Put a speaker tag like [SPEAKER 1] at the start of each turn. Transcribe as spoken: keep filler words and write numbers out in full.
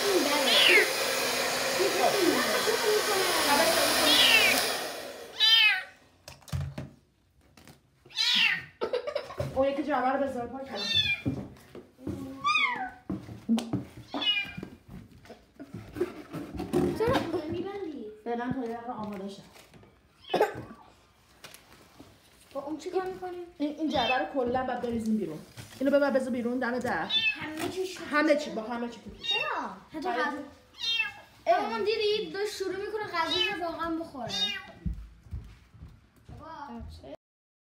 [SPEAKER 1] اون یکی جعبه رو بذار پاک کنم.
[SPEAKER 2] چرا میبندی؟
[SPEAKER 1] فعلا تا یه آماده شد.
[SPEAKER 2] با اون چی کار میکنیم؟
[SPEAKER 1] این این جعبه رو کلا بعد بریزیم بیرون. اینو ببر بذار بیرون دم در.
[SPEAKER 2] همه چیش
[SPEAKER 1] همه چی با همه چی.
[SPEAKER 2] چرا؟ حتی
[SPEAKER 1] برای
[SPEAKER 2] غذا. اما دیدی داشت شروع میکنه غذا رو واقعا بخوره.